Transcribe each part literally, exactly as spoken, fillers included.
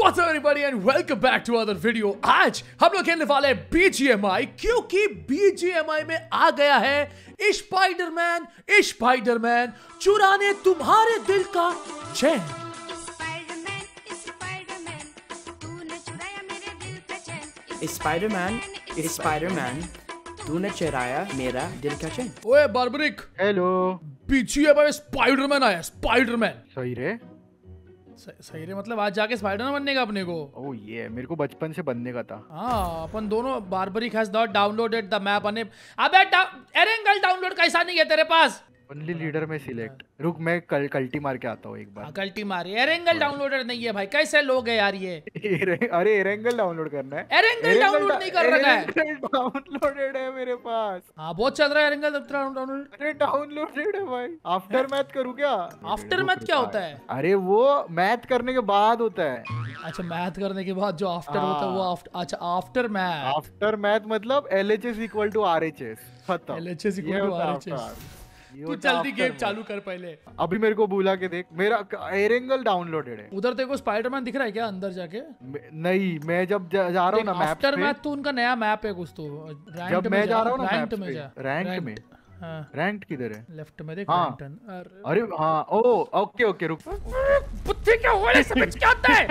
What's up everybody and welcome back to another video। आज हम लोग खेलने वाले हैं B G M I क्योंकि B G M I में आ गया है स्पाइडरमैन स्पाइडरमैन चुराने तुम्हारे दिल का चैन। स्पाइडरमैन स्पाइडरमैन तूने चुराया मेरा दिल का चैन। ओए barbaric, hello. B G M I में स्पाइडरमैन आया। स्पाइडरमैन सही रे सही रे मतलब आज जाके स्पाइडरमैन बनने का अपने को। ओह ये मेरे को बचपन से बनने का था। हाँ अपन दोनों। Barbaric has not downloaded the map. अने अबे एरेंगल डाउनलोड कैसा नहीं है तेरे पास? ओनली लीडर में सिलेक्ट। रुक मैं कल कल्टी मार के आता हूँ एक बार। कल्टी मारी। एरेंगल डाउनलोडेड नहीं है भाई, कैसे लोग हैं यार ये? अरे एरेंगल डाउनलोड करना है। एरेंगल डाउनलोड नहीं कर रखा है। डाउनलोडेड है मेरे पास। हाँ बहुत चल रहा है एरेंगल डाउनलोड। अरे डाउनलोडेड है भाई। आफ्टर मैथ करूँ क्या? आफ्टर मैथ क्या होता है? अरे वो मैथ करने के बाद होता है। अच्छा मैथ करने के बाद जो आफ्टर होता है वो आफ्टर। अच्छा आफ्टर मैथ। आफ्टर मैथ मतलब L H S equal to R H S। खत्म। L H S equal to R H S। तू जल्दी गेम चालू कर पहले। अभी मेरे को बुला के देख, मेरा एरेंगल डाउनलोडेड है। उधर तेरे को स्पाइडरमैन दिख रहा है क्या अंदर जाके? नहीं मैं जब जा, जा रहा हूँ ना मैप पे। आफ्टर मैथ तो उनका नया मैप है कुछ तो। जब मैं जा रहा हूँ ना रैंक में जा। रैंक में। हाँ रैंक किधर है? लेफ्ट में देख। हाँ। अरे हाँ ओ ओके ओके रुक। बुद्धि क्या हो रहा है? समझ क्या आता है?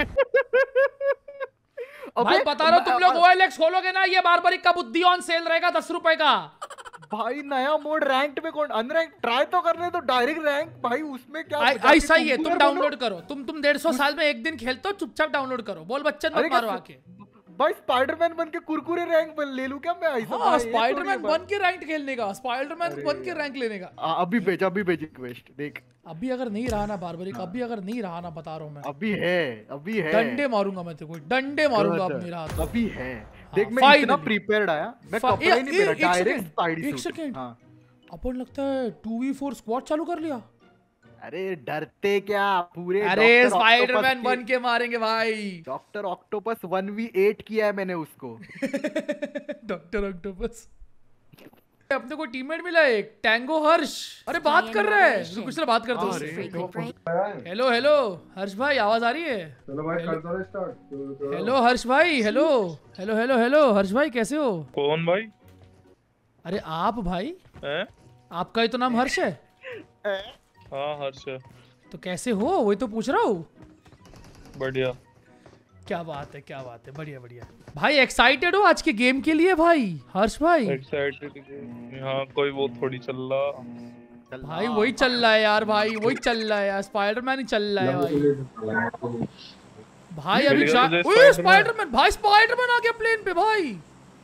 भाई बता रहा हूँ तुम लोग O L X खोलोगे ना ये बार्बरिक का बुद्धि ऑन सेल रहेगा दस रुपए का। भाई नया मोड रैंक्ड में कौन अनरैंक ट्राई तो करने तो डायरेक्ट रैंक भाई उसमें क्या ऐसा ही है। तुम डाउनलोड करो। तुम तुम डेढ़ सौ साल में एक दिन खेलते हो, चुपचाप डाउनलोड करो। बोल बच्चन मत मारो आके। भाई स्पाइडरमैन बन के कुरकुरे रैंक बन ले लूं क्या मैं? ऐसा हाँ स्पाइडरमैन बन के रैंक खेलने का, स्पाइडरमैन बन के रैंक लेने का। अभी भेज अभी भेज रिक्वेस्ट देख। अभी अगर नहीं रहा ना बार्बरिक, अभी अगर नहीं रहा ना बता रहा हूँ मैं। अभी है अभी है। डंडे मारूंगा मैं तेरे को, डंडे मारूंगा अब मेरा हाथ। अभी है देख मैं इतना प्रिपेयर्ड आया। मैं कपड़ा ही नहीं पहना, डायरेक्ट स्पाइडी सूट। एक सेकंड अपन लगता है टू वी फोर स्क्वाड चालू कर लिया। अरे डरते क्या पूरे। अरे स्पाइडरमैन बन के मारेंगे भाई। Doctor octopus one v eight किया है मैंने उसको। Doctor octopus. अपने को टीममेट मिला एक टैंगो हर्ष। अरे बात कर रहे हैं कुछ बात करते हैं। हेलो हेलो हर्ष भाई आवाज आ रही है? चलो भाई कर दो स्टार्ट। हेलो हर्ष भाई। Hello hello hello hello Harsh भाई कैसे हो? कौन भाई? अरे आप भाई है? आपका ही तो नाम हर्ष है। हाँ हर्ष है। तो कैसे हो वही तो पूछ रहा हूँ। बढ़िया। क्या बात है क्या बात है। बढ़िया बढ़िया भाई। एक्साइटेड हो आज के गेम के लिए भाई हर्ष भाई? एक्साइटेड। हाँ कोई वो थोड़ी चल रहा भाई। वही चल रहा है यार भाई, वही चल रहा है यार। स्पाइडरमैन ही चल रहा है भाई। भाई अभी स्पाइडरमैन भाई स्पाइडरमैन आ गया प्लेन पे भाई।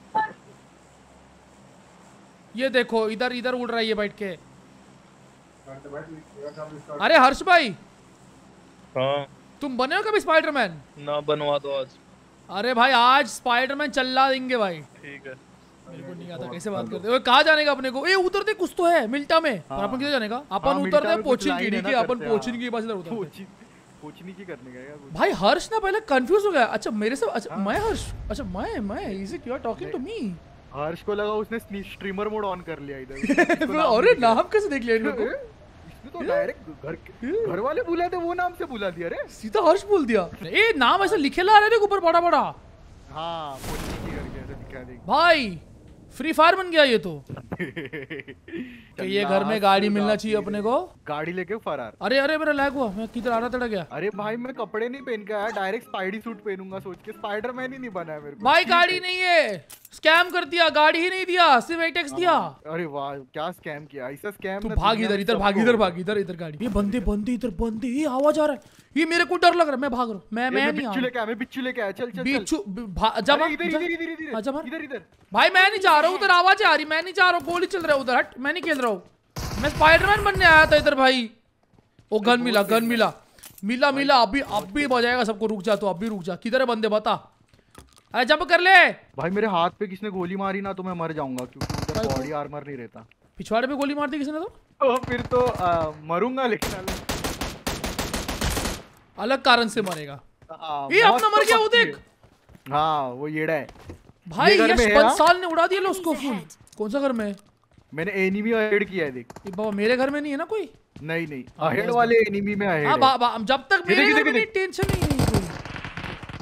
ये देखो इधर इधर उड़ रहा है ये बैठ के। अरे हर्ष भाई। हाँ तुम बने हो कभी स्पाइडरमैन? ना बनवा दो आज। अरे भाई आज स्पाइडरमैन चला देंगे भाई। ठीक है। मेरे को नहीं आता कैसे बात करते हो। कहाँ जाने का अपने को? ए उधर देख कुछ तो है मिल्टा में। पर अपन किधर जाने का? अपन उतरते हैं पोचिन की। ठीक है अपन पोचिन की पास इधर उतरते हैं। पोचिन की करने का कुछ। भाई हर्ष ना पहले कंफ्यूज हो गया। अच्छा मेरे से अच्छा मैं हर्ष। अच्छा मैं मैं is it you are talking to me? Harsh को लगा उसने स्ट्रीमर मोड ऑन कर लिया इधर। अरे नाम कैसे देख लिया इन लोगों को? तो डायरेक्ट घर घर वाले बुलाए थे वो नाम से बुला दिया। रे सीधा हर्ष बोल दिया। ए नाम ऐसा लिखे ला रहे थे ऊपर बड़ा बड़ा। हाँ करके दिखा दे भाई। फ्री फायर बन गया ये तो। तो ये घर में गाड़ी मिलना चाहिए अपने को। गाड़ी लेके फरार। अरे अरे मेरा लैग हुआ। मैं किधर आ रहा था गया। अरे भाई मैं कपड़े नहीं पहन के आया, डायरेक्ट स्पाइडी सूट पहनूंगा सोच के। स्पाइडरमैन ही नहीं बना है मेरे को। भाई गाड़ी नहीं है, स्कैम कर दिया। गाड़ी ही नहीं दिया, सिर्फ एटेक्स दिया। अरे वाह क्या स्कैम किया। ऐसा स्कैम। तू भाग इधर इधर भाग इधर भाग इधर इधर गाड़ी। ये बंदे बंदे इधर बंदे। ये आवाज आ रहा है। ये मेरे को डर लग रहा है। मैं भाग रहा हूँ। मैं मैं नहीं बिच्छू लेके आया। मैं बिच्छू लेके आया। चल चल बिच्छू जब इधर इधर इधर इधर इधर इधर। भाई मैं नहीं जा रहा हूँ उधर। आवाज आ रही। मैं नहीं जा रहा हूँ। गोली चल रहा है उधर। हट मैं नहीं खेल रहा हूँ। मैं स्पाइडरमैन बनने आया था इधर भाई। ओ गन मिला गन मिला मिला मिला। अभी अब भी बजाएगा सबको। रुक जा तो अभी रुक जा। किधर है बंदे बता। अरे जंप कर ले भाई। मेरे हाथ पे किसने गोली मारी ना तो मैं मर जाऊंगा क्योंकि उधर बॉडी आर्मर नहीं रहता। पिछवाड़े पे गोली मार दी किसी ने तो? तो फिर तो आ, मरूंगा लेकिन अलग कारण से मरेगा। ये अपना मर गया वो देख। हाँ वो येड़ा है भाई। यश बंसाल ने उड़ा दिया उसको फुल। कौन सा घर में? मैंने एनिमी अहेड किया है देख। ये बाबा मेरे घर में नहीं है ना कोई? नहीं नहीं अहेड वाले एनिमी में अहेड है। हां जब तक मेरे घर में टेंशन नहीं है कोई।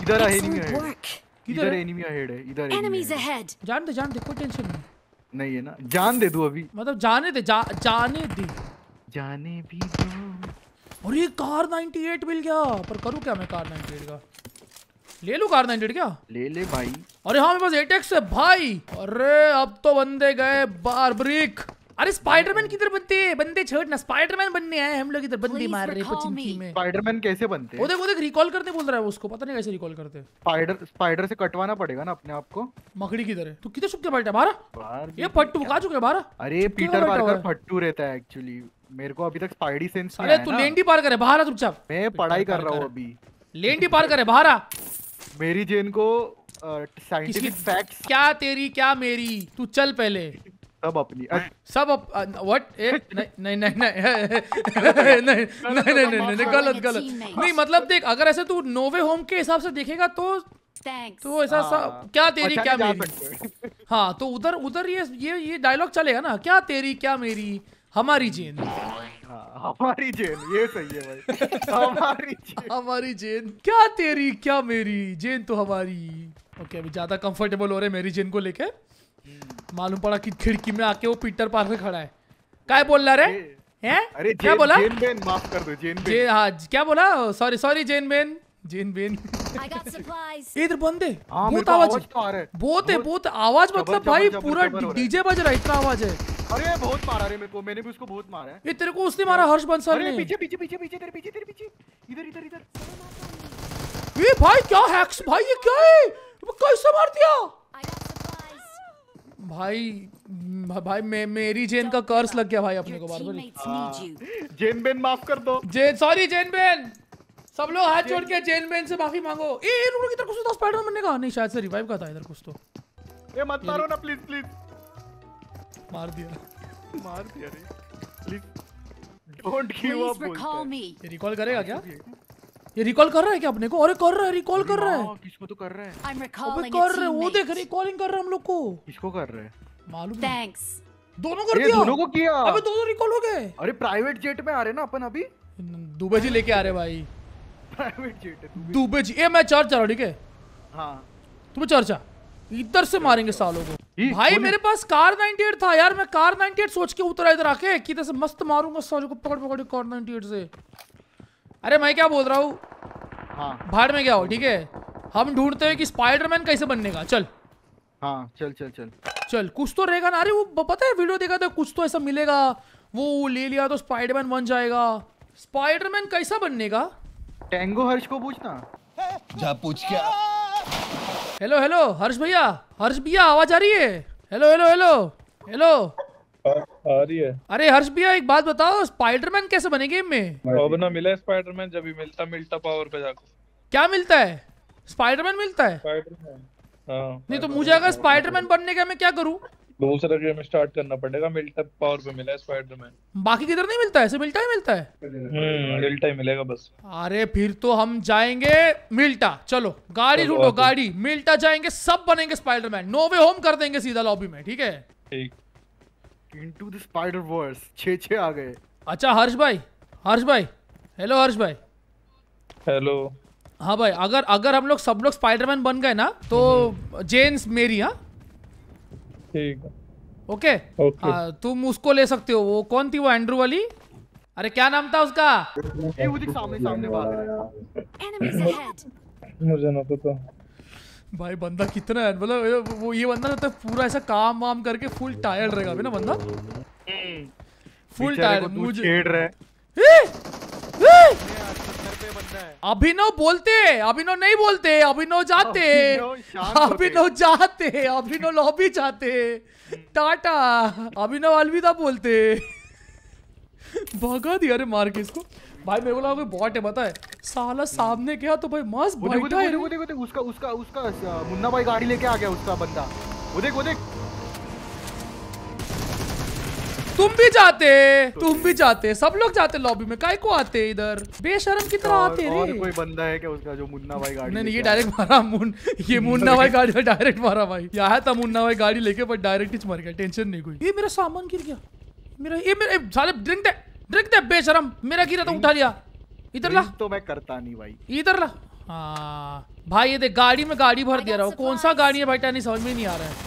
इधर एनिमी Excellent है, work. इधर एनिमी अहेड है, इधर enemy Enemies है। ahead. जान दे जान दे कोई टेंशन नहीं, नहीं है ना, जान दे दूं अभी? मतलब जाने दे जा, जाने दे। जाने भी दो। और ये कार अट्ठानवे मिल गया, पर करूँ क्या मैं कार अट्ठानवे का? ले लूँ कार अट्ठानवे क्या? ले ले भाई। अरे हाँ मेरे पास एट एक्स है भाई। अरे अब तो बंदे गए बारबरिक। अरे स्पाइडरमैन किधर बनते हैं? बंदे छोड़ ना, स्पाइडरमैन बनने आए हम लोग, इधर बंदे Please मार रहे recall पचिंकी me. में। स्पाइडरमैन कैसे बनते वो हैं? देख वो देख रिकॉल करते बोल रहा है उसको, पता नहीं कैसे रिकॉल करते। स्पाइडर स्पाइडर से कटवाना पड़ेगा ना अपने आप को। मकड़ी किधर है? तू किधर छुप के बैठा बारा? बाहर ये फट्टू कहाँ चुके बारा? अरे क्यों पीटर बैठा हुआ पार्कर है? फट्टू रहता है एक्चुअली, मेरे को अभी तक स्पाइडी सेंस नहीं अरे आया तू ना। लेंडी पार करे बाहर आ चुपचाप। मैं पढ़ाई कर रहा हूँ पार्कर। अभी। लेंडी पार करे बाहर आ। मेरी जेन को साइंटिफिक किसकी- फैक्ट्स क्या तेरी क्या मेरी? तू चल पहले सब अपनी। सब व्हाट ए नहीं नहीं नहीं नहीं नहीं नहीं नहीं नहीं नहीं गलत गलत नहीं, मतलब देख अगर ऐसे तू नोवे होम के हिसाब से देखेगा तो Thanks. तो ऐसा सा, हाँ, क्या तेरी अच्छा क्या नहीं जा मेरी। सकते। हाँ तो उधर उधर ये ये ये डायलॉग चलेगा ना, क्या तेरी क्या मेरी हमारी जेन, हाँ, हमारी जेन ये सही है भाई। हमारी जेन। हमारी जेन, क्या तेरी क्या मेरी जेन तो हमारी। ओके अभी ज्यादा कंफर्टेबल हो रहे मेरी जेन को लेके। मालूम पड़ा कि खिड़की में आके वो पीटर पार्कर खड़ा है। क्या बोल रहा रे? हैं? अरे क्या जेन बोला? जेन बेन माफ कर दो, जेन जे बेन। हाँ क्या बोला? Sorry sorry Jen Ben, Jen Ben. I got supplies. इधर बंदे हाँ, मेरे बहुत को आवाज आवाज तो आ रहा है। बहुत है बहुत आवाज, मतलब जबर, भाई जबर, पूरा जबर हो रहा है। डीजे बज रहा है, इतना आवाज है। अरे बहुत मारा रे मेरे को, मैंने भी उसको बहुत मारा है। ये तेरे को उसने मारा हर्ष बंसल अरे ने। पीछे पीछे पीछे पीछे तेरे पीछे तेरे पीछे, इधर इधर इधर। ये भाई क्या हैक्स भाई, ये क्या है? वो कैसे मार दिया I got supplies. भाई? म- भाई मे, मेरी जेन का कर्स लग गया भाई अपने Your को बार बार। teammates need you. Jen Ben माफ कर दो। जेन सॉरी जेन बेन, सब लोग हाथ जोड़ के जेन बेन से माफी मांगो। ए ये लोग इधर कुछ तो स्पाइडरमैन बनने का नहीं, शायद से रिवाइव का था इधर कुछ तो। ये मत मारो ना प्लीज प्लीज। मार दिया। मार दिया रे please. Don't give Please up recall बोलते me. ये रिकॉल करेगा क्या? ये रिकॉल कर रहा है क्या अपने को? अरे कर रहा है, रिकॉल कर रहा है। हाँ, किसको तो कर रहा है? I'm अबे recalling कर a रहे, वो देख teammate. रिकॉलिंग कर रहा है हम लोग को। किसको कर रहे हैं? मालूम नहीं। Thanks. दोनों कर ये दिया। दोनों को किया। अबे दोनों रिकॉल हो गए। अरे प्राइवेट जेट में आ रहे ना अपन अभी। दुबे जी लेके आ रहे भाई। प्राइवेट जेट है तू। दुबे जी, ए मैं चर्च जा रहा हूँ ठीक है? हाँ तुम्हें चर्चा इधर से मारेंगे सालों को। ई, भाई कौन है? मेरे पास कार अट्ठानवे था यार, मैं कार अट्ठानवे सोच के उतरा इधर आके कि इधर से मस्त मारूंगा सालों को पकड़ पकड़ के कार अट्ठानवे से। अरे मैं क्या बोल रहा हूँ, हाँ भाड़ में गया हो ठीक है? हम ढूंढते हैं कि स्पाइडरमैन कैसे बनने का। चल हाँ चल चल चल। चल कुछ तो रहेगा ना। अरे वो ब- पता है वीडियो देखा था, कुछ तो ऐसा मिलेगा, वो ले लिया तो स्पाइडरमैन बन जाएगा। स्पाइडरमैन कैसा बनने का? टैंगो हर्ष को पूछना। जा पूछ क्या। हेलो हेलो हर्ष भैया, हर्ष भैया आवाज आ रही है? Hello hello hello hello. आ, आ रही है। अरे हर्ष भैया एक बात बताओ, स्पाइडरमैन कैसे बने गेम में? अब ना मिला स्पाइडरमैन, जब भी मिलता मिलता पावर पे जाकर क्या मिलता है? स्पाइडरमैन मिलता है? स्पाइडरमैन। हाँ नहीं तो मुझे अगर स्पाइडरमैन बनने का मैं क्या करूं? दूसरा गेम स्टार्ट करना पड़ेगा। मिलता पावर पे मिला है स्पाइडरमैन। बाकी किधर नहीं मिलता है? ऐसे मिलता ही मिलता है। हम्म मिलता ही मिलेगा बस। अरे फिर तो हम जाएंगे मिल्टा। चलो गाड़ी चलो, ढूंढो, आते। गाड़ी मिल्टा जाएंगे, सब बनेंगे स्पाइडरमैन। नो वे होम कर देंगे सीधा लॉबी में, ठीक है? ठीक। इनटू द स्पाइडर वर्स छह छह आ गए। अच्छा हर्ष भाई, हर्ष भाई हेलो हर्ष भाई। हेलो। हाँ भाई, अगर अगर हम लोग सब लोग स्पाइडरमैन बन गए ना तो जेन्स मेरी, हाँ ठीक है। Okay okay. हाँ, तुम उसको ले सकते हो। वो कौन थी वो एंड्रू वाली? अरे क्या नाम था उसका? ये वो देख सामने सामने भाग रहा है। Enemies ahead. मुझे ना पता। भाई बंदा कितना है, मतलब वो ये बंदा तो पूरा ऐसा काम वाम करके फुल टायर्ड रहेगा अभी ना बंदा, फुल बेचारे को टायर्ड। तू मुझे छेड़ रहा है। ए! ए! सत्तर पे बंदा है। अभिनव बोलते, अभिनव नहीं बोलते, अभिनव जाते, अभिनव शांत होते। अभिनव जाते, अभिनव लॉबी जाते, टाटा, अभिनव अलविदा बोलते। भगा दिया रे मार के इसको। भाई मेरे को लगा कोई बॉट है, पता है साला सामने गया तो भाई मस्त वो देख वो बैठा देख है। वो देख वो देख उसका उसका उसका अ, मुन्ना भाई गाड़ी लेके आ गया उसका बंदा। वो देख वो देख। तुम भी जाते, तुम भी जाते, सब लोग जाते लॉबी में, काय को आते इधर बेशरम की तरह और, आते और रे। कोई बंदा है क्या उसका जो मुन्ना भाई गाड़ी नहीं नहीं, ये लेके आया? डायरेक्ट मारा मुन ये मुन्ना भाई गाड़ी में डायरेक्ट मारा भाई। ये आया था मुन्ना भाई गाड़ी लेके, पर डायरेक्ट ही मर गया, टेंशन नहीं कोई। ये मेरा सामान गिर गया, मेरा ये मेरे ए, साले ड्रिंक दे, ड्रिंक दे बेशरम, मेरा गिरा तो उठा लिया। इधर ला, तो मैं करता नहीं भाई। इधर ला। हाँ भाई ये देख गाड़ी में गाड़ी भर दे रहा हूँ। कौन सा गाड़ी है भाई टानी समझ में नहीं आ रहा है।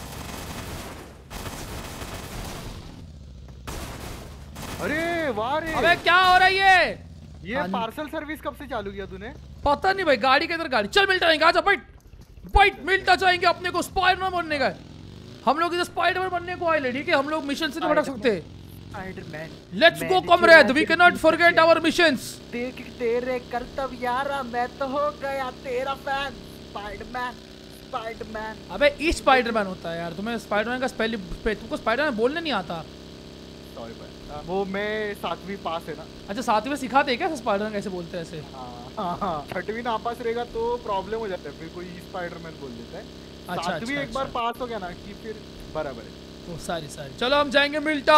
अरे वाह रे, अबे क्या हो रहा है ये? ये पार्सल सर्विस कब से चालू किया तूने? पता नहीं भाई, गाड़ी के अंदर गाड़ी। चल मिलता जाएंगे, आजा बैठ बैठ, मिलता जाएंगे। अपने को स्पाइडरमैन बनने का है। हम लोग इधर स्पाइडरमैन बनने को आए ले, ठीक है? हम लोग मिशन से नहीं भटक सकते। Spiderman let's go comrade, we can not forget our missions. देख तेरे करतब यारा, मैं तो हो गया तेरा फैन। Spiderman Spiderman. अबे ई स्पाइडरमैन होता है यार। तुम्हें स्पाइडरमैन का स्पेलिंग, तुमको स्पाइडरमैन बोलने नहीं आता? सॉरी भाई, वो मैं सातवीं पास है ना। अच्छा सातवीं में सिखाते हैं क्या स्पाइडरमैन कैसे बोलते हैं ऐसे? हाँ हाँ, छठवीं नापास रहेगा तो प्रॉब्लम हो जाता है, फिर कोई स्पाइडरमैन बोल देता है। अच्छा, सातवीं अच्छा, एक बार अच्छा। पास हो गया ना कि फिर बराबर है। ओ सारी सारी। चलो हम जाएंगे मिल्टा।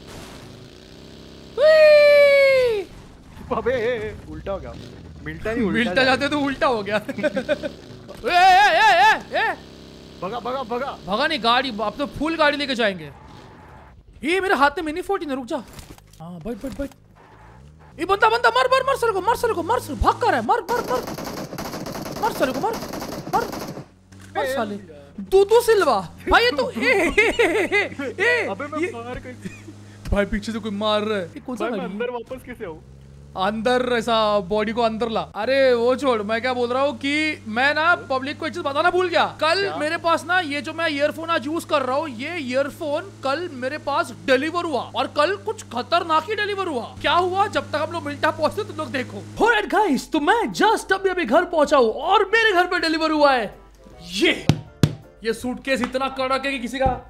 हुई! अबे उल्टा हो गया, मिल्टा नहीं उल्टा मिल्टा जाते तो उल्टा हो गया। ए, ए, ए, ए, ए! भगा भगा भगा। भगा नहीं, गाड़ी अब तो फुल गाड़ी लेके जाएंगे। ये मेरे हाथ में मिनी फोर्टीन है, रुक जा। हाँ बैठ बैठ बैठ। ये बंदा बंदा मर मर मर सर को, मर सर को, मर सर, भाग कर है, मर मर मर मर सर को, मर मर मर साले। दू दू सिल्वा भाई ये तो ए ए ए अबे मैं ये बाहर कैसे, भाई पीछे से कोई मार रहा है। ये कौन सा भाई मैं गाड़ी है? अंदर वापस कैसे आऊं? अंदर ऐसा बॉडी को अंदर ला। अरे वो छोड़, मैं क्या बोल रहा हूँ कि मैं ना पब्लिक को एक चीज बताना भूल गया। कल क्या? मेरे पास ना ये जो मैं ईयरफोन आज यूज कर रहा हूँ, ये ईयरफोन कल मेरे पास डिलीवर हुआ और कल कुछ खतरनाक ही डिलीवर हुआ। क्या हुआ? जब तक हम लोग मिल्टा पहुंचते तुम लोग देखो। ऑलराइट गाइस, तो मैं जस्ट अभी अभी घर पहुंचा हूँ और मेरे घर पे डिलीवर हुआ है ये ये सूटकेस। इतना कड़क है कि किसी का।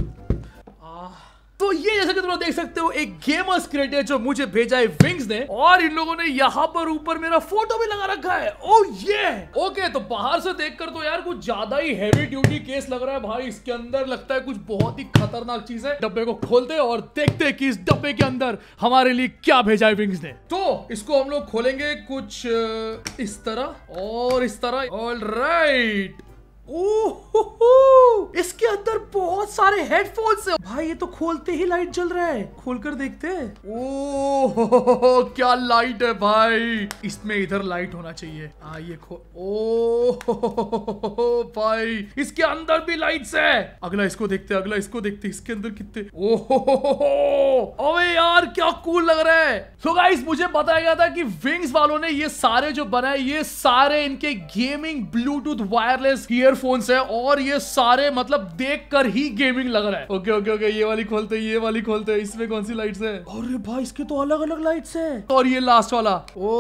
तो ये जैसे कि तुम लोग देख सकते हो एक गेमर्स क्रेट है जो मुझे भेजा है विंग्स ने, और इन लोगों ने यहाँ पर ऊपर मेरा फोटो भी लगा रखा है। ओह ये ओके। तो बाहर से देखकर तो यार कुछ ज्यादा ही हैवी ड्यूटी केस लग रहा है भाई। इसके अंदर लगता है कुछ बहुत ही खतरनाक चीज है। डब्बे को खोलते और देखते हैं कि इस डब्बे के अंदर हमारे लिए क्या भेजा है विंग्स ने। तो इसको हम लोग खोलेंगे कुछ इस तरह और इस तरह। ऑलराइट, ओह इसके अंदर बहुत सारे हेडफोन्स है भाई। ये तो खोलते ही लाइट जल रहा है, खोलकर देखते हैं। ओह क्या लाइट है भाई। इसमें इधर लाइट होना चाहिए। हाँ ये खो, ओह भाई इसके अंदर भी लाइट्स है। अगला इसको देखते, अगला इसको देखते। इसके अंदर कितने, ओह अबे यार क्या कूल लग रहा है। तो गाइस मुझे बताया गया था कि विंग्स वालों ने ये सारे जो बनाए, ये सारे इनके गेमिंग ब्लूटूथ वायरलेस ईयरफोन्स है और ये सारे मतलब देखकर ही गेमिंग लग रहा है। ओके ओके ओके, ये वाली खोलते हैं, ये वाली खोलते हैं। इसमें कौन सी लाइट्स है? अरे भाई इसके तो अलग अलग लाइट्स है। और ये लास्ट वाला,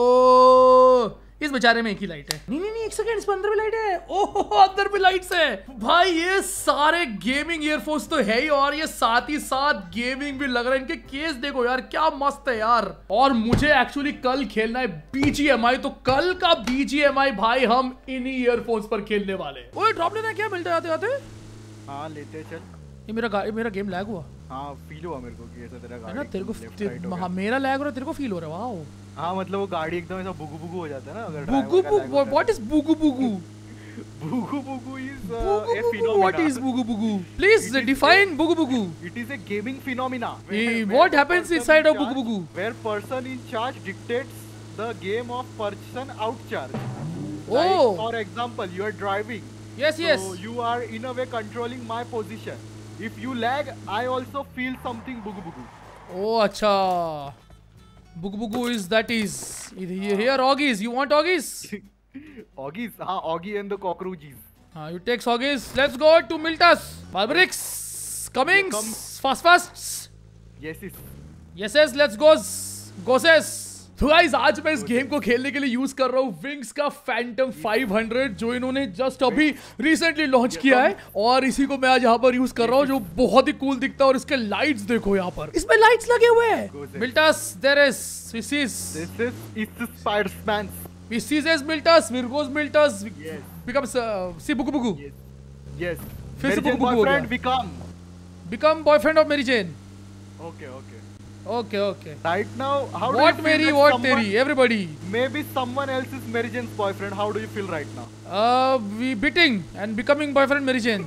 ओ इस बेचारे में एक ही लाइट है। नहीं नहीं नहीं एक सेकंड, इसमें अंदर भी लाइट है। ओह अंदर भी लाइट्स है भाई। ये सारे गेमिंग ईयरफोन्स तो है ही और ये साथ ही साथ गेमिंग भी लग रहा है। इनके केस देखो यार क्या मस्त है यार। और मुझे एक्चुअली कल खेलना है बीजीएमआई, तो कल का बीजीएमआई भाई हम इन्हीं ईयरफोन्स पर खेलने वाले। ओए ड्रॉप लेना क्या मिलता है आते आते? हाँ लेते चल। ये मेरा गा- मेरा गेम लैग हुआ हाँ फील हुआ मेरे को कि ऐसा तेरा है गाड़ी ना तेरे को। left right हो हाँ, गया। मेरा लैग हो रहा है, तेरे को फील हो रहा है। वाओ हाँ मतलब वो गाड़ी एकदम ऐसा बुगु बुगु हो जाता है ना अगर बुगु बुगु, व्हाट इज बुगु बुगु? बुगु बुगु इज बुगु a बुगु, phenomena. व्हाट इज बुगु बुगु? प्लीज डिफाइन बुगु बुगु। It is a gaming phenomena. Eh, where- what where the happens person inside in of Bugu charge- Bugu? Where person in charge dictates the game of person out charge. Oh. Like, for example, you are driving. Yes yes. So you are in a way controlling my position. If you lag, I also feel something bugu bugu. Oh अच्छा, बुगु बुगु is that is here Auggies. You want Auggies? Oggies, हाँ Oggy and the cockroaches. हाँ, you take Auggies. Let's go to Miltas. Barbarix coming Come. fast fast. Yes, yes. Yes yes, let's go गोसेस। तो guys आज मैं इस game को खेलने के लिए यूज कर रहा हूँ विंग्स का फैंटम फाइव हंड्रेड जो इन्होंने जस्ट अभी रिसेंटली लॉन्च किया है और इसी को मैं आज यहाँ पर यूज कर रहा हूँ जो बहुत ही कूल दिखता है। और इसके लाइट्स देखो यहाँ पर, इसमें लाइट्स लगे हुए हैं। मिल्टास there is this is This is it's the Spider-Man. This is Miltas, Virgos Miltas Yes. becomes uh, see Bugu Bugu. Yes. Yes. फिर से Mary Jane बुगु बुगु हो boyfriend गया। become. Become boyfriend of Mary Jane. Okay, okay. Okay, okay. Right now, how do What you feel Mary, that what someone- Terry, everybody. Maybe someone else is Mary Jane's boyfriend. How do you feel right now? Uh, we beating and becoming boyfriend Mary Jane.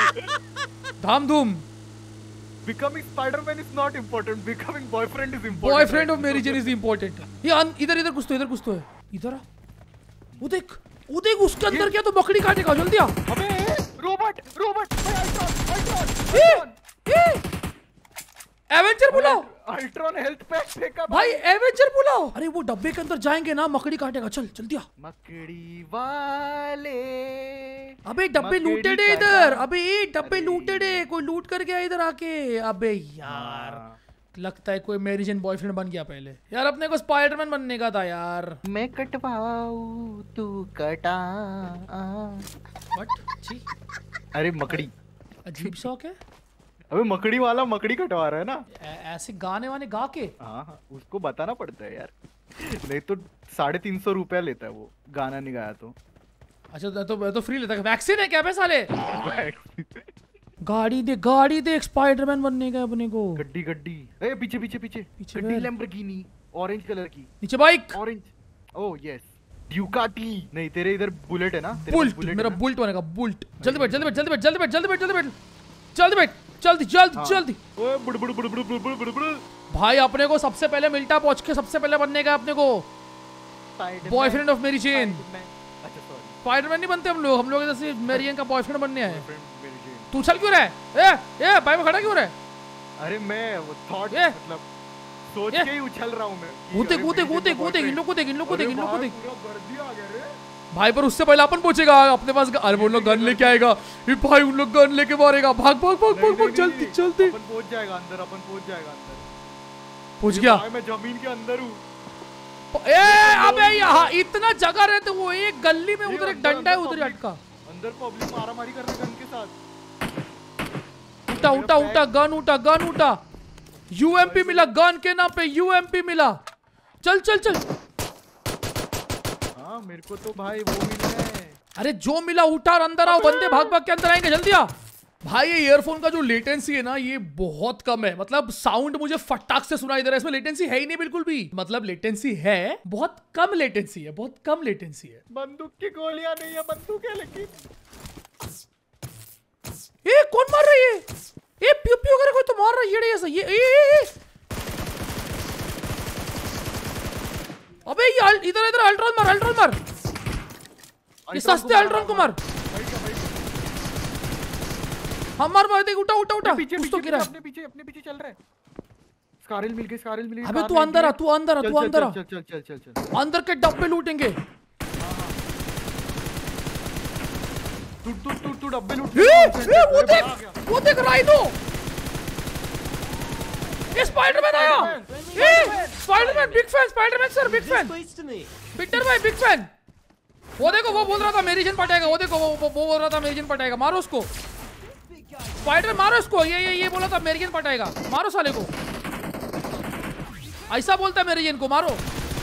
Dham Dhum. Becoming Spider-Man is not important. Becoming boyfriend is important. Boyfriend right of Mary now. Jane is the important. ये अन- इधर इधर कुछ तो इधर कुछ तो है इधर आ। वो देख वो देख उसके अंदर क्या तो बकरी काटेगा जल्दी आ। अबे robot robot Ultron Ultron avenger बुलाओ अल्ट्रॉन हेल्थ पैक फेंका भाई एवेंजर बुलाओ। अरे वो डब्बे के अंदर जाएंगे ना मकड़ी काटेगा चल जल्दी आ। मकड़ी वाले अबे डब्बे लूटेड है इधर। अबे ये डब्बे लूटेड है कोई लूट कर गया इधर आके। अबे यार लगता है कोई मेरी जेन बॉयफ्रेंड बन गया पहले। यार अपने को स्पाइडरमैन बनने का था यार। मैं कटवाऊं तू कटा। व्हाट छी अरे मकड़ी अजीब शौक है। अबे मकड़ी वाला मकड़ी कटवा रहा है ना। ऐ- ऐसे गाने वाने गा के। हाँ हाँ उसको बताना पड़ता है यार नहीं तो साढ़े तीन सौ रुपया लेता है वो गाना नहीं गाया तो। अच्छा तो तो फ्री लेता है। वैक्सीन है क्या बे साले। गाड़ी दे गाड़ी दे स्पाइडरमैन बनने का अपने को। गड्डी गड्डी ए पीछे पीछे पीछे पीछे गड्डी where? लैम्बोर्गिनी ऑरेंज कलर की। नीचे bike orange oh yes Ducati. नहीं तेरे इधर बुलेट है ना। तेरे पास बुल्ट बुलेट है मेरा ना? बुल्ट बनेगा बुल्ट। जल्दी बैठ जल्दी बैठ जल्दी बैठ जल्दी बैठ जल्दी बैठ जल्दी बैठ जल्दी बैठ जल्दी जल्दी हाँ। जल्दी। ओए बुड़ बुड़ बुड़ बुड़ बुड़ बुड़ बुड़। भाई अपने को सबसे पहले मिल्टा पहुंच के सबसे पहले बनने का अपने को बॉयफ्रेंड ऑफ मेरी चेन। अच्छा सॉरी स्पाइडरमैन नहीं बनते हम लोग। हम लोग इधर से मेरियन का बॉयफ्रेंड बनने आए। मेरी चेन। तू चल क्यों रहा है। ए ए भाई में खड़ा क्यों रहा है। अरे मैं वो थॉट ये। मतलब सोच ये। के ही उछल रहा हूं मैं। कूदे अरे कूदे मेरी कूदे चेन का कूदे इन boyfriend। लोग को देख इन लोग को देख अरे इन लोग को भाई, देख। पूरा गर्दी आ गया रे। भाई पर उससे पहले अपन पहुंचेगा अपने पास। अरे वो लोग गन लेके आएगा। ये भाई उन लोग गन लेके मारेगा। भाग भाग भाग नहीं, भाग भाग नहीं, जल्दी नहीं, जल्दी। अपन पहुंच जाएगा अंदर अपन पहुंच जाएगा अंदर। पहुंच गया। भाई मैं जमीन के अंदर हूं। ए अबे यहाँ इतना जगह रहते वो एक गली में ये उधर एक अंदर- डंडा है अंदर उधर ही public- अटका। अंदर पब्लिक मारामारी कर रहे गन के साथ। उठा उठा उठा गन उठा गन उठा। यूएमपी मिला गन के नाम पे यूएमपी मिला। चल चल चल। हाँ मेरे को तो भाई वो मिला है। अरे जो मिला उठा और अंदर आओ। बंदे भाग भाग के अंदर आएंगे जल्दी आ। भाई ये ईयरफोन का जो लेटेंसी है ना ये बहुत कम है। मतलब साउंड मुझे फटाक से सुनाई दे रहा है। इसमें लेटेंसी है ही नहीं बिल्कुल भी। मतलब लेटेंसी है बहुत कम लेटेंसी है बहुत कम लेटेंसी है। बंदूक की गोलियां नहीं है बंदूक है लेकिन। ए कौन मार रहा है ये। ए प्यू प्यू करे कोई तो मार रहा है ये ऐसा ये ए, ए, ए। अबे ये अल- इधर इधर अल्ट्रॉन मार अल्ट्रॉन मार। ये सस्ते अल्ट्रॉन को मार। हम मार मार देख उठा उठा उठा। पीछे कुछ पीछे तो गिरा है। अपने पीछे अपने पीछे चल रहा है। स्कारल मिल गई स्कारल मिल गई। अबे कार तू मिल अंदर आ गई। तू अंदर आ चल, तू चल, अंदर आ। चल चल चल चल चल। अंदर के डब्बे लूटेंगे। तू तू तू तू डब्बे लूट। ए, ए, वो अरे देख बड़ा आ गया। वो देख राइनो। ये स्पाइडरमैन आया। ए Spiderman big fan Spiderman sir big fan. Peter भाई बिग फैन। वो देखो वो बोल रहा था मेरी जन पटाएगा। वो देखो वो वो वो बोल रहा था मेरी जन पटाएगा। मारो उसको स्पाइडर मारो उसको। ये ये ये बोला था मेरी जन पटाएगा। मारो साले को। ऐसा बोलता है मेरी जन को मारो।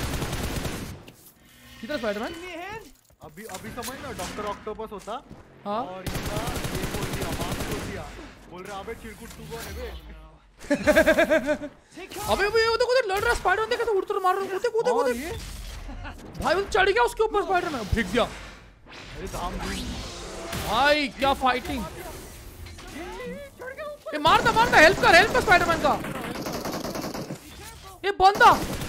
किधर स्पाइडरमैन। अभी अभी समझ ना डॉक्टर ऑक्टोपस होता। हाँ और इसका ये बोल दिया मास्क बोल दिया। बोल रहा अबे चिरकुट तू कौन है बे। अबे वो ये देखो उधर लड़ रहा स्पाइडरमैन। देखा तो उड़ तो मारो कूदे कूदे और कूदे। ये भाई वो चढ़ गया उसके ऊपर स्पाइडरमैन फेंक दिया। अरे धाम धूम। भाई क्या फाइटिंग। ये मारता मारता हेल्प कर हेल्प कर स्पाइडरमैन का। ये बंदा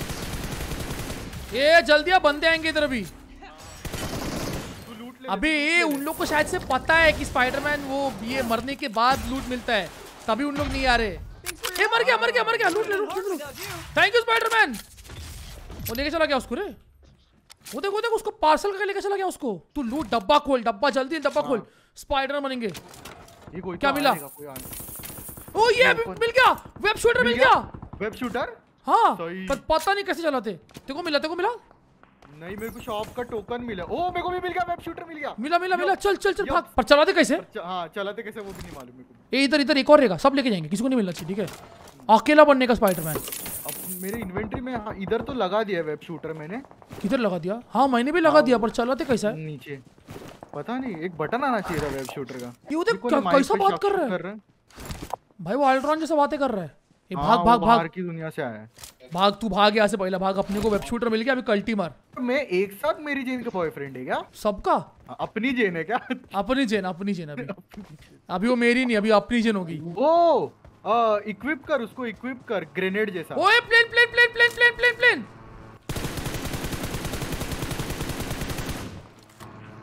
ये जल्दी आ बंदे आएंगे इधर अभी। तू लूट ले। अभी ये उन लोग को शायद से पता है कि स्पाइडरमैन वो ये मरने के बाद लूट मिलता है तभी उन लोग नहीं आ रहे। ये मर गया मर गया मर गया लूट ले लूट ले लूट। Thank you Spiderman. वो लेके चला गया उसको रे। वो देख वो देख उसको पार्सल करके लेके चला गया उसको। तू लूट डब्बा खोल डब्बा जल्दी डब्बा खोल। स्पाइडर बनेंगे। ये कोई क्या तो मिला? आएगा, कोई आएगा। ओ ये मिल गया वेब शूटर मिल गया। Web shooter. हाँ सही। पर पता नहीं कैसे चलाते। तेरे को मिला तेरे को मिला नहीं मेरे को शॉप का टोकन मिला। ओ मेरे को भी मिल गया वेब शूटर मिल गया। मिला मिला मिला चल चल चल यो। भाग। पर चलाते कैसे। च- हाँ चलाते कैसे वो भी नहीं मालूम मेरे को। ए इधर इधर एक और रहेगा सब लेके जाएंगे किसी को नहीं मिलना चाहिए ठीक है। अकेला बनने का स्पाइडरमैन। अब मेरे इन्वेंटरी में हाँ, इधर तो लगा दिया वेब शूटर मैंने किधर लगा दिया। हाँ मैंने भी लगा दिया पर चलाते कैसा है। नीचे। पता नहीं एक बटन आना चाहिए था वेब शूटर का। ये उधर देखो ना, क- माइक कैसा पे बात शॉट कर रहा है? शूट है। भाई वो अल्ट्रॉन जैसा बातें कर रहा है। ये हाँ, भाग वो भाग बाहर भाग की दुनिया से आया है। भाग तू भाग यहाँ से पहले भाग। अपने को वेब शूटर मिल गया अभी कल्टी मार। मैं एक साथ मेरी जेन का बॉयफ्रेंड है क्या। सबका हाँ, अपनी जेन है क्या। अपनी जेन अपनी जेन अभी अभी वो मेरी नहीं अभी अपनी जेन होगी। ओ इक्विप कर उसको इक्विप कर ग्रेनेड जैसा। ओए plane plane plane plane plane plane plane.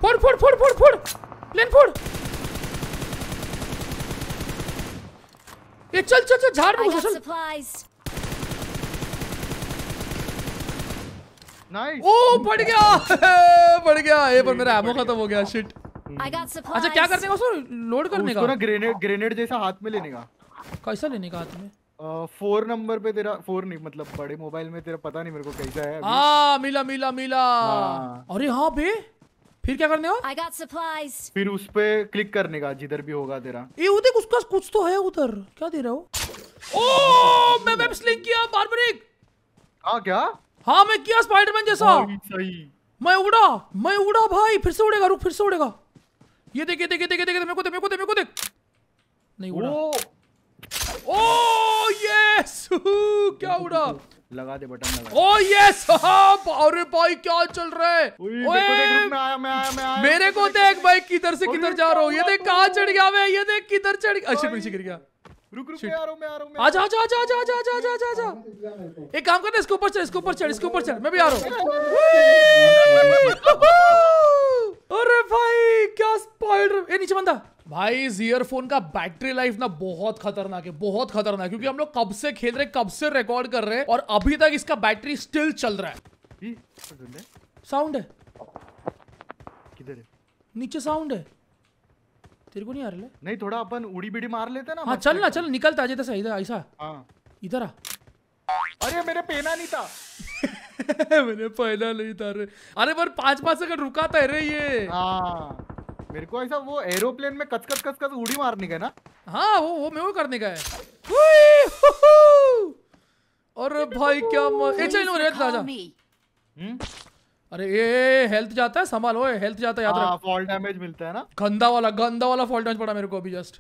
फोड़ फोड़ फोड़ फोड़ फोड़ प्लेन फोड़। ये चल चल चल झाड़ में I घुस got चल। supplies. नाइस। ओ पड़ गया पड़ गया। ये पर मेरा एमो खत्म हो गया शिट। I got supplies. अच्छा क्या करने का उसको लोड करने उसको ना का? ग्रेनेड ग्रेनेड जैसा हाथ में लेने का। कैसा लेने का हाथ में? फोर नंबर पे तेरा फोर नहीं मतलब बड़े मोबाइल में तेरा पता नहीं मेरे को कैसा है अभी। हाँ मिला मिला मिला। हाँ। अरे हाँ बे फिर क्या करने का? I got supplies. फिर उस पे क्लिक करने का जिधर भी होगा तेरा। ये वो देख उसका कुछ तो है उधर। क्या दे रहा हो? ओ मैं वेब स्लिंग किया बारबरिक। हाँ क्या? हाँ मैं किया स्पाइडरमैन जैसा। सही सही। मैं उड़ा मैं उड़ा भाई। फिर से उड़ेगा रुक फिर से उड़ेगा। ये देख ये देख ये देख ये देख मेरे को देख मेरे को देख मेरे को देख। नहीं उड़ा। ओ ओ यस क्या उड़ा। लगा दे बटन लगा। ओ यस अरे भाई क्या चल रहा है। मेरे को देख रुक मैं आया मैं आया मैं आया। मेरे को देख भाई किधर से किधर जा रहा हूँ। ये देख कहाँ चढ़ गया मैं। ये देख किधर चढ़ गया। अच्छा पीछे गिर गया। रुक रुक मैं आ रहा हूँ मैं आ रहा हूँ। आजा आजा आजा आजा आजा आजा आजा आजा आजा। एक काम करते इसके ऊपर चढ़ इसके ऊपर चढ़ इसके ऊपर चढ़। मैं भी आ रहा हूँ। अरे भाई क्या स्पाइडर। ए नीचे बंदा। भाई इस ईयरफोन का बैटरी लाइफ ना बहुत खतरनाक है बहुत खतरनाक क्योंकि हम लोग कब से खेल रहे कब से रिकॉर्ड कर रहे हैं और अभी तक इसका बैटरी स्टिल चल रहा है। साउंड है किधर है? नीचे साउंड है। तेरे को नहीं आ रहा? नहीं थोड़ा अपन उड़ी बिड़ी मार लेते ना। हाँ चल ना चल निकलता है जैसे इधर ऐसा। हाँ इधर आ। अरे मेरे पेना नहीं था। मैंने पहला नहीं था रे। अरे पर पांच पांच सेकंड रुका था रे ये। हाँ मेरे को ऐसा वो एरोप्लेन में कच कच कच कच उड़ी मारने का ना। हाँ वो वो मेरे को करने का है। हुई, हु, हु। अरे भाई क्या म... ए चल रे Call आजा। me. हम्म अरे ये हेल्थ जाता है संभाल। ओए हेल्थ जाता है याद हाँ रख। फॉल डैमेज मिलता है ना। गंदा वाला गंदा वाला फॉल्ट डैमेज पड़ा मेरे को अभी जस्ट।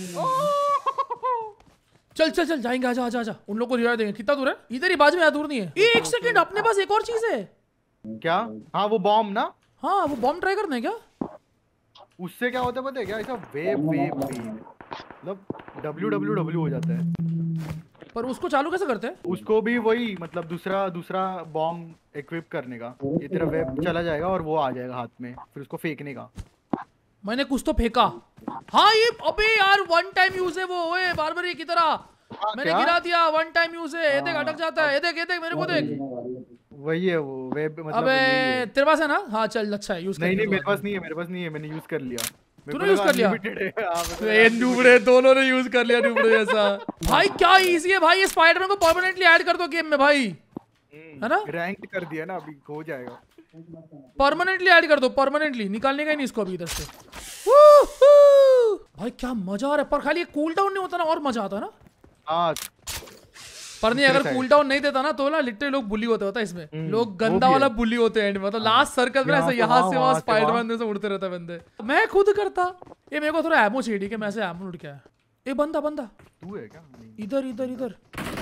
चल चल चल जाएंगे आजा आजा आजा। उन लोग को रिवाइव देंगे। कितना दूर है? इधर ही बाजू में दूर नहीं है। एक सेकंड अपने पास एक और चीज है। क्या? हाँ वो बॉम्ब ना। हाँ वो बॉम्ब ट्राई करना है क्या? उससे क्या होता है पता है क्या? ऐसा वेव वेव मतलब डब्ल्यू डब्ल्यू डब्ल्यू हो जाता है। पर उसको चालू कैसे करते हैं? उसको भी वही मतलब दूसरा दूसरा बॉम्ब इक्विप करने का। ये तेरा वेब चला जाएगा और वो आ जाएगा हाथ में फिर उसको फेंकने का। मैंने कुछ तो फेंका। हाँ ये अबे यार वन टाइम यूज है वो। ओए बारबरी की तरह मैंने क्या? गिरा दिया। वन टाइम यूज है। ये देख अटक जाता है। ये देख ये देख मेरे को देख। वही है वो वेब मतलब। अबे यही है। तेरे पास है ना? हाँ चल अच्छा है यूज कर। नहीं नहीं मेरे पास नहीं है मेरे पास नहीं है मैंने यूज कर लिया। मेरे तूने को यूज लगा कर लिया? unlimited है। हाँ, मेरे को ये लगा नूबड़े दोनों ने यूज कर लिया नूबड़े जैसा। भाई क्या इजी है भाई। ये स्पाइडरमैन को परमानेंटली ऐड कर दो गेम में भाई है ना। रैंक कर दिया ना अभी हो जाएगा। परमानेंटली ऐड कर दो परमानेंटली। निकालने का ही नहीं इसको अभी इधर से। वूहू! भाई क्या मजा आ रहा है। पर खाली कूल डाउन नहीं होता ना और मजा आता है ना। हाँ पर नहीं अगर side. कूल डाउन नहीं देता ना तो ना लिटरली लोग बुली होते होता है इसमें। हम्म, लोग वो गंदा भी वाला है। बुली होते हैं मतलब लास्ट सर्कल में यहाँ ऐसे से यहाँ वहाँ, से वहाँ वहाँ से स्पाइडरमैन जैसे उड़ते रहता है बंदे। मैं खुद करता। ये मेरे को थोड़ा एमो चाहिए कि मैं ऐसे एमो उड़ के आया। ये बंदा बंदा तू है क्या? नहीं। इधर इधर इधर।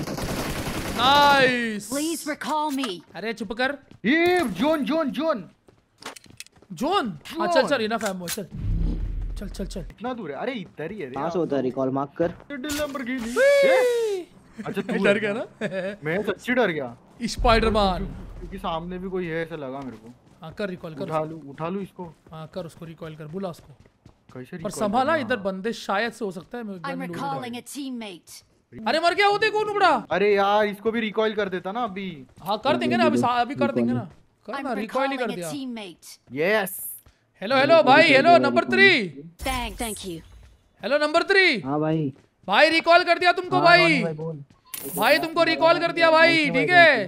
नाइस। Please recall me. अरे चुप कर। ये जोन जोन जोन जोन। हाँ चल चल इनफ एमो चल चल चल चल। कितना दूर है? अरे इधर ही है रे। कहाँ से होता है रिकॉल मार्क कर। लैम्बोर्गिनी। वी! अच्छा तू डर है गया क्या? ना। मैं सच्ची डर गया स्पाइडरमैन। क्योंकि सामने भी कोई है ऐसा लगा मेरे को। हाँ कर रिकॉल कर। उठा लूं उठा लूं इसको। हाँ कर उसको रिकॉल कर। बुला उसको। कैसे पर recall संभाला करना? इधर बंदे शायद से हो सकता है। मैं I'm गन लूट recalling a teammate. रहा। अरे मर गया वो देखो नुबड़ा। अरे यार इसको भी रिकॉइल कर देता ना अभी। हाँ कर देंगे ना अभी सा- अभी कर देंगे ना। कर I'm ना रिकॉइल ही कर recalling a दिया। teammate. यस हेलो हेलो भाई hello number three. Thanks. Thank you. Hello number three. हाँ भाई। भाई रिकॉल कर दिया तुमको भाई। भाई तुमको रिकॉल कर दिया भाई ठीक है।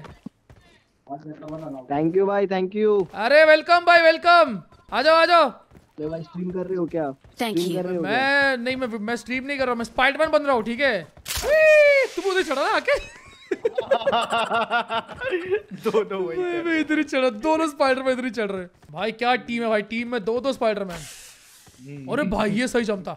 थैंक यू भाई थैंक यू। अरे वेलकम भाई वेलकम। आ जाओ आ जाओ। तो भाई स्ट्रीम कर रहे हो क्या? Thank stream you. कर रहे हो क्या? मैं नहीं मैं मैं स्ट्रीम नहीं कर रहा हूँ। मैं स्पाइडरमैन बन रहा हूँ ठीक है। वी! तुम उधर चढ़ा ना आके। दो दो वही मैं मैं इधर ही चढ़ा। दोनों स्पाइडरमैन इधर ही चढ़ रहे। भाई क्या टीम है भाई। टीम में दो दो स्पाइडरमैन। अरे भाई ये सही जमता।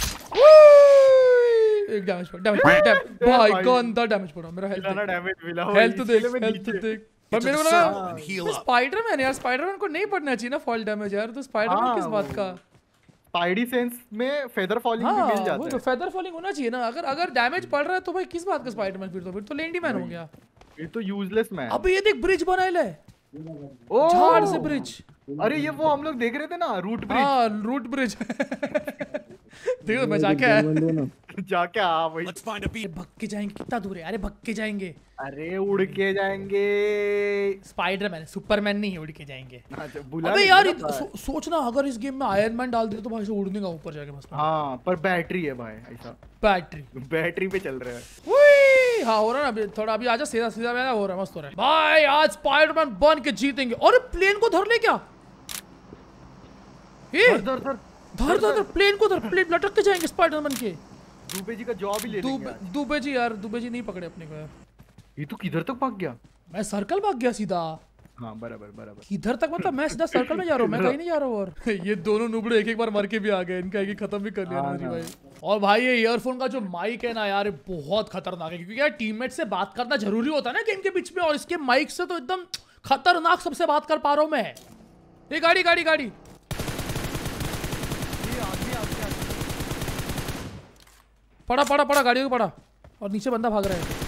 एक डैमेज पड़ा डैमेज पड़ा डैमेज। भाई गंदा डैमेज पड़ा मेरा। हेल्थ ना डैमेज मिला हेल्थ इसलिए देख मैं हेल्थ नीचे- देख। पर मेरे को लगा स्पाइडरमैन यार स्पाइडरमैन को नहीं पड़ना चाहिए ना फॉल डैमेज यार। तो स्पाइडरमैन हाँ, किस बात का। स्पाइडी सेंस में फेदर फॉलिंग हाँ भी मिल वो जाता तो है। फेदर फॉलिंग होना चाहिए ना। अगर अगर डैमेज पड़ रहा है तो भाई किस बात का स्पाइडरमैन। फिर तो फिर तो लेंडीमैन हो गया। ये तो यूजलेस मैन। अबे ये देख ब्रिज बनाए ले। ओ झाड़ से ब्रिज। अरे ये वो हम लोग देख रहे थे ना, रूट ब्रिज। हाँ रूट ब्रिज। देखो मैं जाके आया। जाके आ भाई। भग के जाएंगे, कितना दूर है? अरे भग के जाएंगे। अरे उड़ के जाएंगे। स्पाइडरमैन, सुपरमैन नहीं उड़ के जाएंगे। अच्छा, बुला अबे नहीं यार रहा इत- भाई। सो, सोचना अगर इस गेम में आयरन मैन डाल दे तो भाई से उड़ने का ऊपर जाके बस। हाँ पर बैटरी है भाई, ऐसा बैटरी बैटरी पे चल रहा है। वही हाँ हो रहा है ना अभी, थोड़ा अभी आजा सीधा सीधा मैंने हो रहा है, मस्त हो रहा है भाई। आज स्पाइडरमैन बन के जीतेंगे। और प्लेन को धर ले क्या? ए धर धर धर धर धर धर प्लेन को धर, प्लेन लटक के जाएंगे स्पाइडरमैन के। दुबे जी का जॉब ही ले लेंगे दुबे आज। दुबे जी यार, दुबे जी नहीं पकड़े अपने को यार। ये तो किधर तक भाग गया? मैं सर्कल भाग गया सीधा। हाँ बराबर बराबर। किधर तक मतलब मैं सीधा सर्कल में जा रहा हूँ, मैं कहीं नहीं जा रहा हूँ। और ये दोनों नुबड़े एक एक बार मर के भी आ गए, इनका एक एक खत्म भी कर लिया हाँ इन्होंने ना। भाई। और भाई ये ईयरफोन का जो माइक है ना यार, ये बहुत खतरनाक है, क्योंकि यार टीममेट से बात करना जरूरी होता है ना गेम के बीच में, और इसके माइक से तो एकदम खतरनाक सबसे बात कर पा रहा हूँ मैं। ये गाड़ी गाड़ी गाड़ी ये आदमी आदमी आदमी। पड़ा पड़ा पड़ा गाड़ी को पड़ा, और नीचे बंदा भाग रहा है।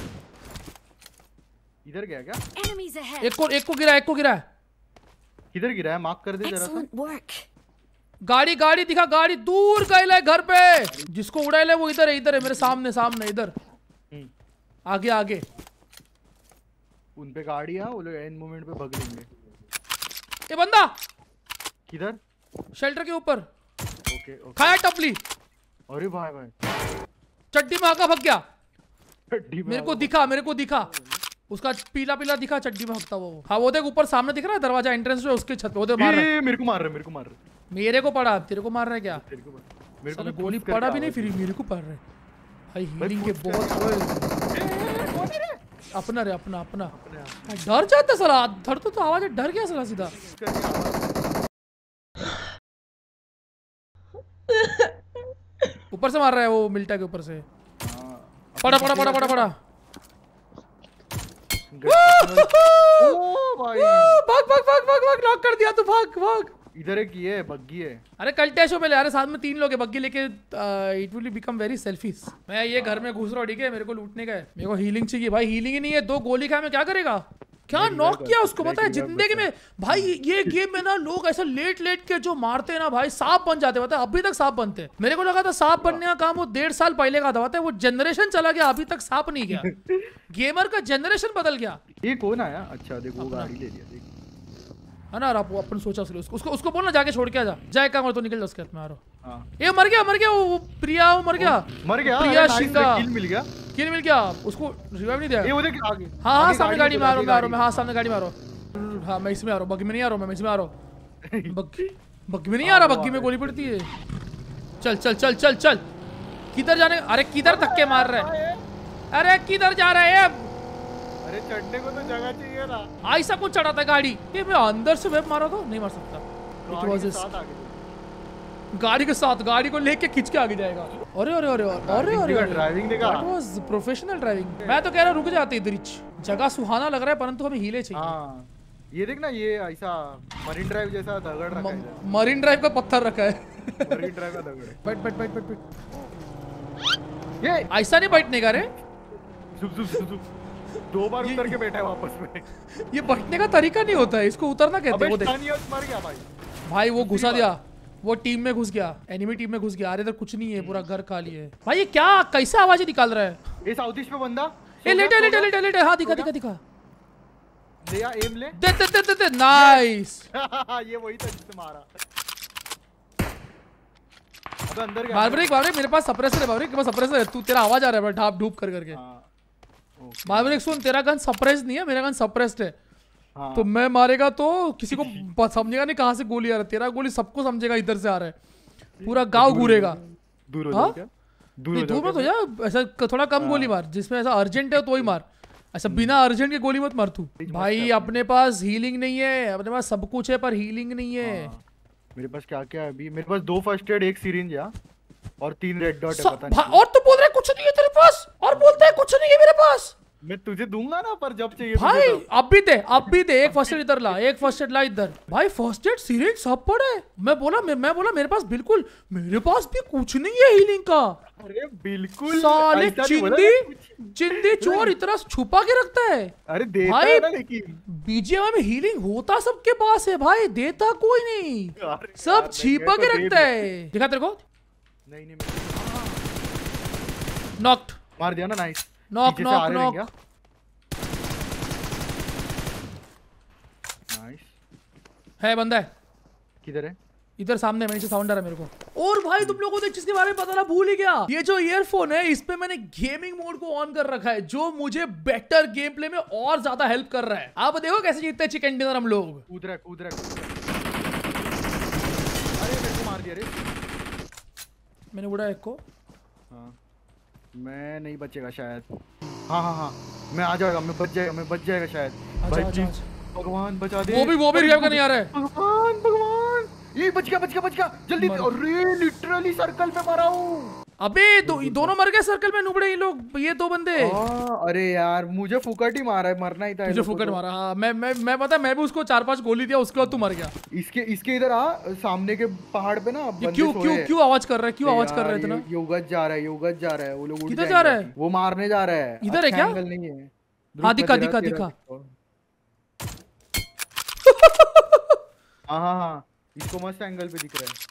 इधर गया क्या? Enemies ahead. एक को एक को गिरा, एक को गिरा है। किधर गिरा है? मार्क कर दे जरा सा। Excellent work. गाड़ी गाड़ी दिखा, गाड़ी दूर गई है घर पे। जिसको उड़ाए ले वो इधर है, इधर है मेरे सामने सामने इधर। आगे आगे उन पे गाड़ी है, वो लोग एंड मोमेंट पे भग लेंगे। ये बंदा किधर? शेल्टर के ऊपर ओके ओके। खाया टपली, अरे भाई भाई चड्डी में हका भग गया। हड्डी में मेरे को आ दिखा, मेरे को दिखा उसका पीला पीला दिखा, चड्डी में हकता वो। हाँ वो देख ऊपर सामने दिख रहा है दरवाजा, एंट्रेंस जो है उसके छत पे। वो देख गया। मार रहा ये, है। ये, मेरे को मार रहा है, मेरे को मार रहा है। मेरे को पड़ा, तेरे को मार रहा है क्या? तेरे को मार- मेरे को साला भी गोली boost करके पड़ा भी नहीं, आवाज फिर दी। मेरे को पड़ रहा है भाई। भाई हीलिंग के boost बहुत कर- ओए, ए, ए, कौन है रे? अपना रे अपना अपना। अपने आप हाँ, डर जाता साला, धर तो, तो आवाज है, डर गया साला सीधा। करके आवाज- ऊपर से मार रहा है वो, मिल्टा के ऊपर से। हाँ, पड़ा पड़ा पड़ा पड़ा पड़ा। ओ भाई भाग भाग भाग भाग भाग, लॉक कर दिया तू, भाग भाग। इधर एक ये है, बग्गी है। अरे कल्टेशो में ले, अरे साथ में तीन लोग हैं बग्गी लेके। It will become very selfish. मैं ये घर में घुस रहा हूँ, ठीक है, मेरे को लूटने का है। मेरे को हीलिंग चाहिए भाई, हीलिंग ही नहीं है। दो गोली खाए में क्या करेगा? क्या नॉक किया उसको, पता है जिंदगी में भाई। ये गेम में ना लोग ऐसा लेट लेट के जो मारते हैं ना भाई, सांप बन जाते, पता है अभी तक सांप बनते हैं। मेरे को लगा था सांप बनने का काम वो डेढ़ साल पहले का था, पता है वो जनरेशन चला गया, अभी तक सांप नहीं गया। गेमर का जनरेशन बदल गया ये कौन आया? अच्छा देखो वो गाड़ी ले लिया, देख। है ना। आप अपन सोचा उसको उसको उसको बोलना जाके छोड़ के आ जा, जाए काम तो निकल जा उसके हाथ में। आ रहा हाँ ये मर गया, मर गया वो, वो प्रिया वो मर गया। मर गया। प्रिया अरे nice, शिंगा। किल मिल गया। किल मिल गया उसको, रिवाइव नहीं दिया। ये वो देख आगे। हाँ हाँ आगे सामने गाड़ी में आ रहा हूँ, मैं आ रहा हूँ, गाड़ी। मैं हाँ सामने गाड़ी में आ रहा हूँ। हाँ मैं इसमें आ रहा हूँ, बग्गी में नहीं आ रहा हूँ, मैं इसमें आ रहा हूँ। बग्गी बग्गी में नहीं आ रहा, बग्गी में गोली पड़ती है। चल चल चल चल चल, किधर जाने? अरे किधर धक्के मार रहे हैं? अरे किधर जा रहे हैं? अरे चढ़ने को तो जगह चाहिए ना। ऐसा कुछ चढ़ा था गाड़ी? ये मैं अंदर से वेब मारा तो नहीं मार सकता। It गाड़ी was के a- साथ आगे चल। गाड़ी के साथ, गाड़ी को लेके खींच के आगे जाएगा। अरे अरे अरे अरे अरे अरे देखा, ड्राइविंग देखा। That was professional driving. मैं तो कह रहा रुक जाते इधर ही। जगह सुहाना लग रहा है, परंतु हमें हीले चाहिए। हाँ ये देख ना, ये ऐसा मरीन ड्राइव जैसा दगड़ रखा है इधर। मरीन ड्राइव का पत्थर रखा है। मरीन ड्राइव का दगड़ है। बैठ बैठ बैठ बैठ बैठ। ये ऐसा नहीं बैठने का रे, जुप जुप जुप जुप। दो बार उतर के बैठा है वापस में। ये बैठने का तरीका नहीं होता है, इसको उतरना कहते अबे हैं। वो देख स्थानीय मर गया भाई। भाई, वो घुसा दिया, वो टीम में घुस गया, एनिमी टीम में घुस गया। अरे इधर कुछ नहीं है, पूरा घर खाली है। भाई ये क्या कैसे आवाजें निकाल रहा है? ये साउथ ईस्ट पे बंदा। ए लेटे लेटे लेटे लेटे, हाँ दिखा दिखा दिखा। ले या एम ले। दे दे दे दे दे, नाइस। ये वही था जिससे मारा। अबे अंदर गया। मार्बरिक मार्बरिक मेरे पास सप्रेसर है, मार्बरिक के पास सप्रेसर है। तू, तेरा आवाज आ रहा है ढाप ढूप कर करके। हाँ, ओके। मार्बरिक सुन, तेरा गन सप्रेस्ड नहीं है, मेरा गन सप्रेस्ड है। हाँ। तो मैं मारेगा तो किसी को प- समझेगा नहीं कहाँ से गोली आ रहा है। तेरा गोली सबको समझेगा इधर से आ रहा है, पूरा गांव घूरेगा। दूर हो हाँ? जाओ क्या? दूर नहीं हो दूर जाओ मत हो क्या? जा, ऐसा क- थोड़ा कम गोली मार, जिसमें ऐसा अर्जेंट है तो ही मार। ऐसा बिना अर्जेंट के गोली मत मार तू। भाई अपने पास हीलिंग नहीं है, अपने पास सब कुछ है पर हीलिंग नहीं है। हाँ। मेरे पास क्या क्या है अभी? मेरे पास दो फर्स्ट एड, एक सिरिंज है और तीन रेड डॉट है, स- पता भा- नहीं। और तू बोल रहा है कुछ नहीं है तेरे पास, और बोलता है कुछ नहीं है मेरे पास। मैं तुझे दूंगा ना, पर जब चाहिए भाई तुझे तब। अब भी दे, अब भी दे। एक फर्स्ट एड इधर ला, एक फर्स्ट एड ला इधर। भाई फर्स्ट एड सिरिंज सब पड़ा है। मैं बोला मैं, मैं बोला मेरे पास बिल्कुल, मेरे पास भी कुछ नहीं है हीलिंग का। अरे बिल्कुल साले ऐसा नहीं बोला चिंदी ना कुछ। चिंदी चोर इतना छुपा के रखता है। अरे देता भाई है ना, लेकिन बीजीएमआई में हीलिंग होता सबके पास है भाई, देता कोई नहीं, अरे सब यार, छिपा नहीं, के तो दे रखता दे। है। दिखा तेरे को, नहीं नहीं मैं- नॉक्ड, मार दिया ना, नाइस। नॉक पीछे से आ नॉक रहे हैं नॉक। क्या? नाइस। है बंदा है किधर है? इधर सामने, मेरे से साउंड आ रहा है मेरे को। और भाई तुम लोगों को एक चीज के बारे में पता ना भूल ही गया, ये जो ईयरफोन है इस पे मैंने गेमिंग मोड को ऑन कर रखा है, जो मुझे बेटर गेम प्ले में और ज्यादा हेल्प कर रहा है। आप देखो कैसे जीतते हैं चिकन डिनर हम लोग। कूद रहा है, कूद रहा है, कूद रहा है। अरे मेरे को मार दिया रे। मैंने उड़ा एक को। हाँ मैं नहीं बचेगा शायद। हाँ हाँ हाँ मैं आ जाएगा, मैं बच जाएगा, मैं बच जाएगा शायद। आजा, भाई आजा, प्लीज आजा। भगवान बचा दे। वो भी वो भी रिवाइव करने आ रहा है। भगवान भगवान, ये बच गया, बच गया, बच गया, जल्दी। मर- अरे लिटरली सर्कल पे मारा हूँ। अबे दो, दोनों मर गए सर्कल में, नुबड़े ये लोग, ये दो बंदे। हाँ, अरे यार मुझे फुकट ही मारा है, मरना ही था। तुझे फुकट मारा। हाँ मैं मैं मैं पता है, मैं भी उसको चार पांच गोली दिया, उसके बाद तू मर गया। इसके इसके इधर आ, सामने के पहाड़ पे ना ये बंदे क्यों सोए क्यों हैं। क्यों आवाज कर रहा है, क्यों आवाज कर यार, रहा है इतना? ये- ये उगत जा रहा है, ये उगत जा रहा है, वो लोग उड़ किधर जा जाएंगे। रहा है? वो मारने जा रहा है। इधर है अच्छा क्या? एंगल नहीं है। हाँ रुक, दिखा मैं दिखा तेरा- दिखा। तेरा- हाँ हाँ हाँ इसको मस्त एंगल पे दिख रहा है।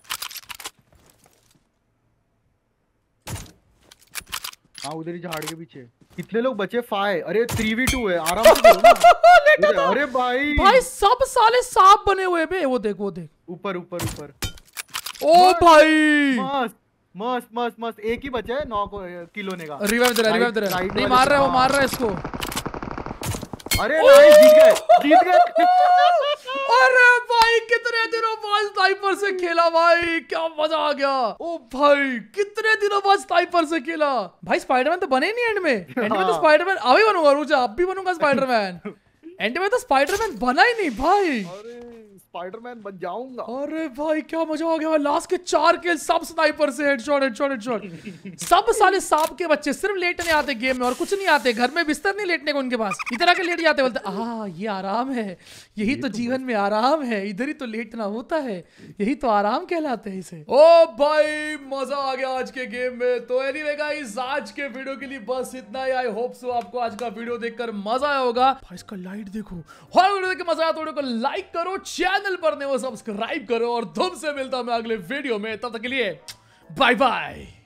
हाँ उधर ही झाड़ के पीछे। कितने लोग बचे? फाइव। अरे थ्री वी टू है, आराम से खेलो ना। लेटा था। अरे भाई भाई सब साले सांप बने हुए बे, वो देख वो देख। ऊपर ऊपर ऊपर। ओ भाई मस्त मस्त मस्त मस्त। एक ही बचा है, नौ को किल होने का। रिवाइव दे रहा है, रिवाइव दे रहा है। राइट नहीं वाले मार रहा है वो, हाँ। मार रहा है इसको। अरे नाइस, जीत गए, जीत गए। अरे भाई कितने दिनों बाद स्नाइपर से खेला भाई, क्या मजा आ गया। ओ भाई कितने दिनों बाद स्नाइपर से खेला भाई। स्पाइडरमैन तो बने ही नहीं एंड में। एंड में तो स्पाइडरमैन अभी बनूंगा, रुक जा, अब भी बनूंगा स्पाइडरमैन। एंड में तो स्पाइडरमैन बना ही नहीं भाई। अरे स्पाइडरमैन बन जाऊंगा। अरे भाई क्या मजा आ गया। लास्ट के चार किल सब स्नाइपर से, हेडशॉट हेडशॉट हेडशॉट। सब साले सांप के बच्चे सिर्फ लेटने आते गेम में और कुछ नहीं आते। घर में बिस्तर नहीं लेटने को उनके पास, इधर आके लेट जाते, बोलते आ ये आराम है, यही तो जीवन में आराम है, इधर ही तो लेटना होता है, यही तो आराम कहलाते हैं इसे। ओ भाई मजा आ गया आज के गेम में। तो एनीवे गाइस आज के वीडियो के लिए बस इतना ही। आई होप सो आपको आज का वीडियो देखकर मजा आया होगा। भाई इसका लाइट देखो, हर वीडियो देख के मजा आया तो वीडियो को लाइक करो, चैनल पर नहीं वो सब्सक्राइब करो, और तुमसे मिलता हूं मैं अगले वीडियो में। तब तक के लिए बाय बाय।